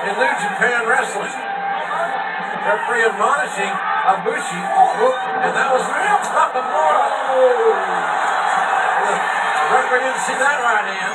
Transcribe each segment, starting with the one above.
in New Japan Wrestling. Referee admonishing Ibushi, and that was Nakamura. The referee didn't see that right hand.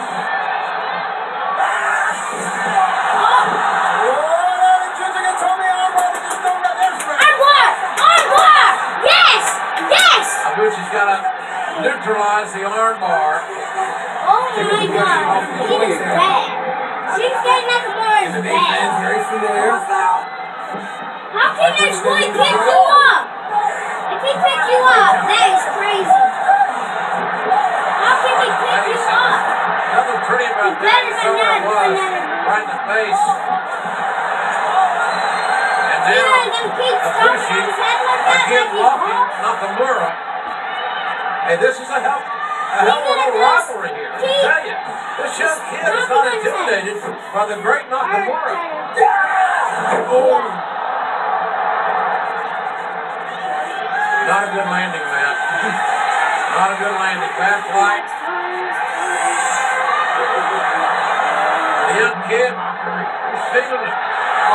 Ibushi's got to neutralize the arm bar. Oh my God, he is bad. Shinsuke Nakamura is bad. Very familiar. How can this boy pick you up? If he pick you up, that is crazy. How can he pick you up? Nothing pretty about that. Right in the face. And now Ibushi again walking Nakamura. Hey, this is a hell of a little rivalry here. I tell you, this young kid is not intimidated by the great Nakamura. Oh. Not a good landing, Matt. Not a good landing. Bad flight. The young kid is feeling it.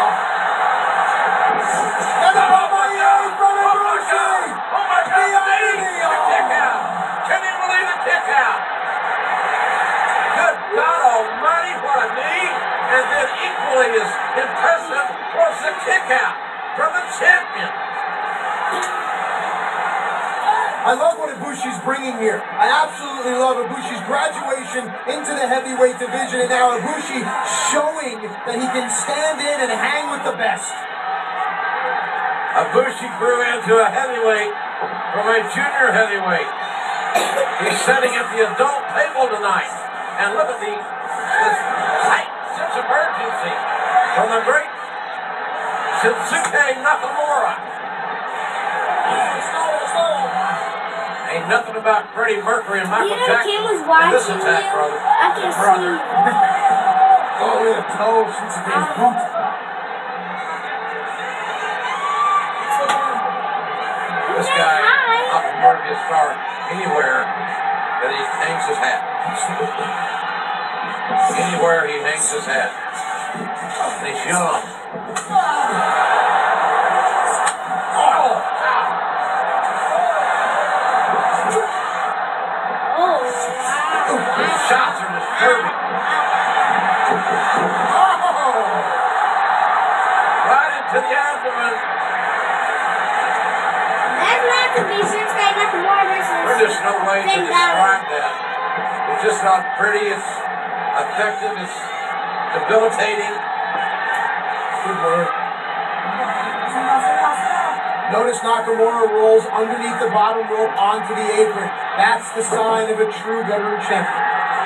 And then equally as impressive was the kick out from the champion. I love what Ibushi's bringing here. I absolutely love Ibushi's graduation into the heavyweight division, and now Ibushi showing that he can stand in and hang with the best. Ibushi grew into a heavyweight from a junior heavyweight. He's sitting at the adult table tonight. And look at this tight sense of urgency from the great Shinsuke Nakamura. Ain't nothing about Freddie Mercury and Michael Jackson in this attack, brother. I can see. Oh, look at the toe, Shinsuke's boot. This guy, Nakamura, can start anywhere that he hangs his hat. Anywhere he hangs his hat. And he's young. Shots are disturbing. Right into the abdomen. That's not to be Shinsuke Nakamura versus. There's just no way to describe that. It's just not pretty. It's effective. It's debilitating. Good word. Notice Nakamura rolls underneath the bottom rope onto the apron. That's the sign of a true veteran champion.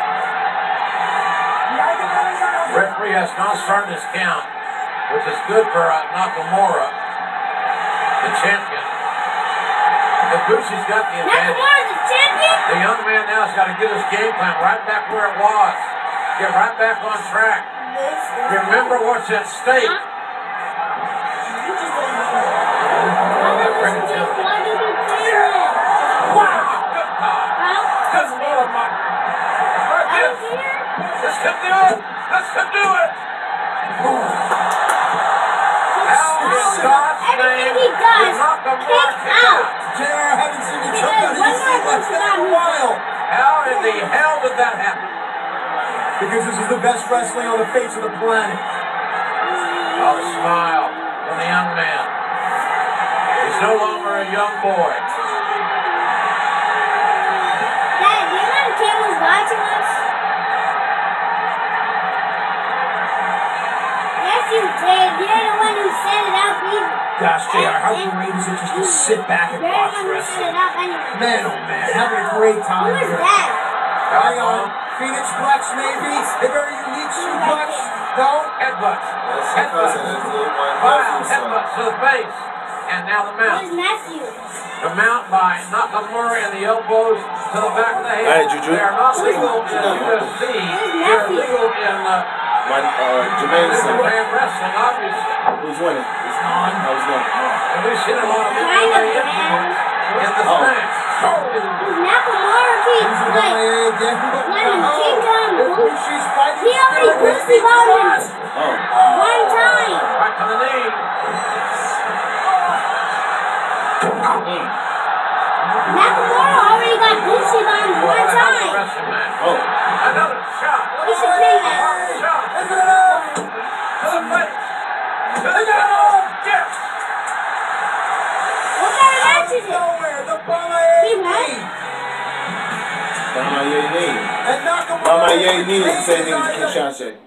Referee has not started his count, which is good for Nakamura, the champion. Ibushi's got the advantage. Nakamura, the champion? The young man now has got to get his game plan right back where it was. Get right back on track. Remember what's at stake. This could do it! This could do it! How is God's name is Nakamura kick out? JR, I haven't seen you jump out of your seat like that in a while. How in the hell did that happen? Because this is the best wrestling on the face of the planet. Oh, the smile from the young man. He's no longer a young boy. Dad, do you know the kid was watching us? You did. You're the one who set it up. Gosh, JR, how great is it just to sit back and watch wrestling? Man, oh man, having a great time here. here. Who is that? Phoenix Flex, maybe. A very unique suplex. No? Headbutts. Headbutts. Wow, headbutts to the face. And now the mount. Who is Matthew? The mount by Nakamura and the elbows to the back of the head. Hey, Juju. They are not legal in UFC. They're legal in Jermaine's son. wrestling, obviously. Who's winning? It's on. I was winning. And we've seen a lot of MMA influence in the match. Nakamura keeps like wanting to kick him. He already pushed him out. Oh. Why Talking about Ye Knee is the same name as Kinshasa.